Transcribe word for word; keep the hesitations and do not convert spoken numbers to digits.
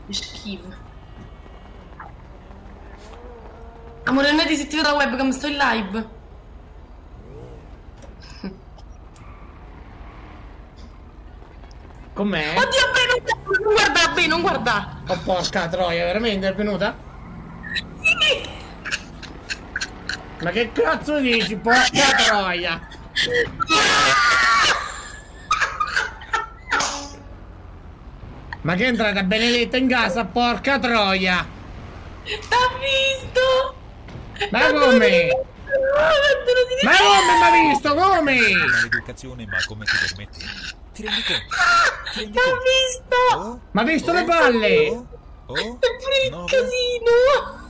Che schifo. Amore, non è disattivo da webcam, sto in live. Com'è? Oddio, è venuta! Non guarda, bene, non guarda! Oh porca troia, veramente è venuta? Sì! Ma che cazzo dici, porca troia? Ma che è entrata Benedetta in casa, porca troia? T'ha visto! Ma come? Ma come mi ha visto? Come? Maleducazione, ma come ti permetti? Ti rendi conto? Ti rendi T'ha conto? visto! Oh, Ma ha visto oh, le palle? oh, oh, È pure il nove, casino!